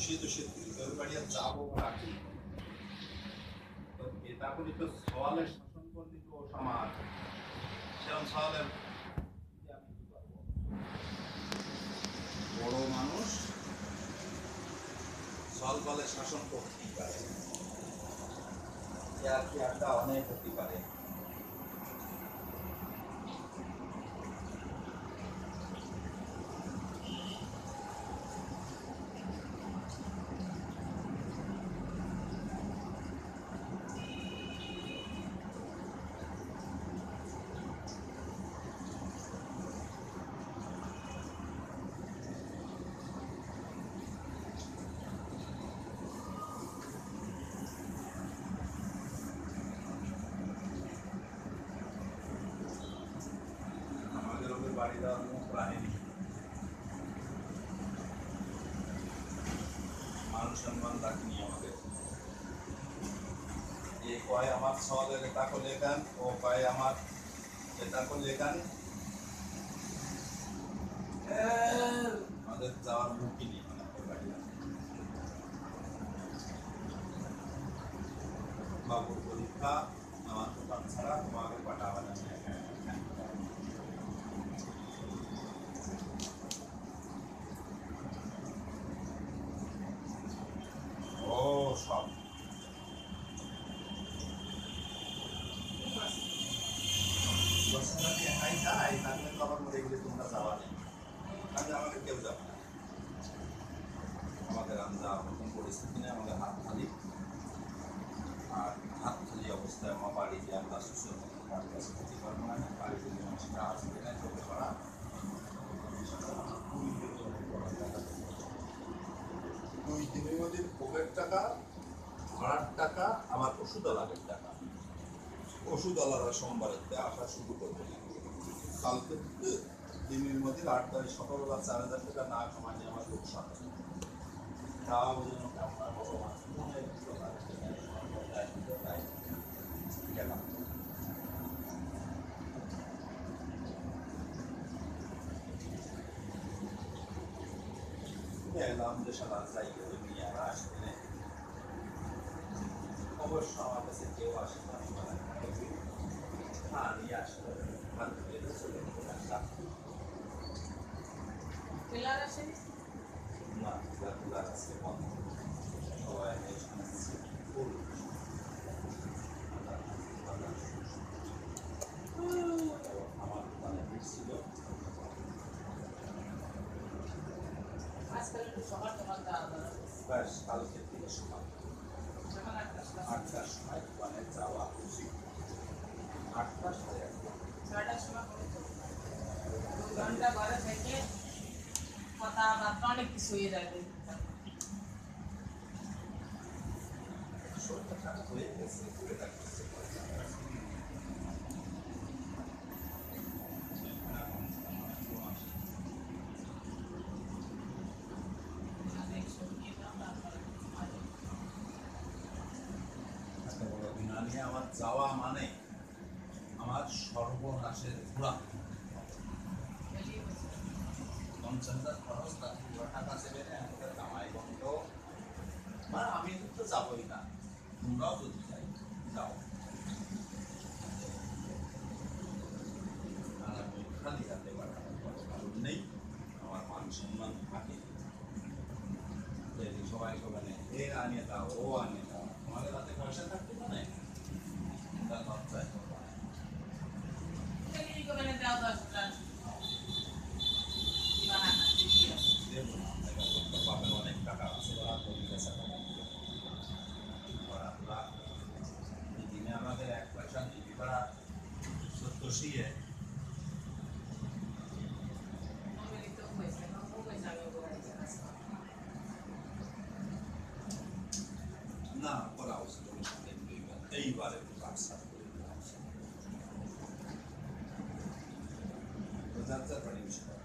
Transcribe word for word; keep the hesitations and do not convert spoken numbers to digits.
শীত শীত বাড়ি যাবো রাখি তো এটা করি তো সওয়ালের শাসন করলি তো সমাজ সেরকম সওয়ালের আমি কি করবো বড় মানুষ সওয়াল বলে শাসন করতেই পারে আর কি একটা অনেক হতে পারে বাড়ি দেওয়ার কোনো প্রাণী নেই মান সম্মান রাখিনি আমাদের এ কয় আমার সওয়ালের এটা করলে গান ও কয় আমার এটা করলে গান আমাদের যাওয়ার মুখই নেই আমাদের বাড়ি বাবুর পরীক্ষা আমার দোকান ছাড়া তোমাকে পাঠাবে না সব থাকলে তো আবার মরে গেলে তোমরা যাওয়া নেই তাহলে আমাদের কেউ যাবে না আমাদের আমরা নতুন পরিস্থিতি নেই আমাদের হাত খালি আর হাত খালি অবস্থায় আমার বাড়ি যে আমরা সুস্থ করতে পারবো না বাড়িতে যে মানুষটা আসবে না চোখে পড়া দুই দিনের মধ্যে ভোগের টাকা ভাড়ার টাকা আমার ওষুধওয়ালাদের টাকা ওষুধওয়ালারা সোমবারের আসা শুরু করবে কালকে দিনের মধ্যে আট তারিখ সকালবেলা চার হাজার টাকা না কামাই আমার লোকসান তাও যেন আপনার ভগবান গেলাম এলাম যে সারা জায়গা নিয়ে আর আসবে অবশ্য আমার কাছে কেউ আসে না হ্যাঁ নিয়ে আসতে ভালো চলে আসলাম না কুলার আছে সবাই ফুল আমার দোকানে ছিল আজকাল একটু সকাল সকাল ব্যাস কালকে থেকে সকাল আটটার সময় দোকানে যাওয়া উচিত আটটা সাড়ে আটটা ছয়টার সময় দু ঘন্টা ঘরে থেকে কথাবার্তা অনেক কিছু হয়ে যাবে শরীরটা খারাপ হয়ে গেছে ঘুরে থাকতেছে আমার যাওয়া মানে আমার সর্বনাশের ঘোরা পঞ্চাশ হাজার খরচ টাকা সেবে আমাদের কামাই বন্ধ মানে আমি তো যাবোই না তোমরাও যদি যাই যাও আর আমি খালি হাতে পাঠানোর কোনো কারণ নেই আমার মান সম্মান থাকে সবাই সবাই এ আনিয়ে দাও ও আনিয়ে দাও তোমাদের হাতে পয়সা থাকতে পারে অনেক টাকা আছে দিনে আমাদের এক পয়সা বিক্রি করা সত্য শিয়ে না করা উচিত এইবারে যাত্রা পারি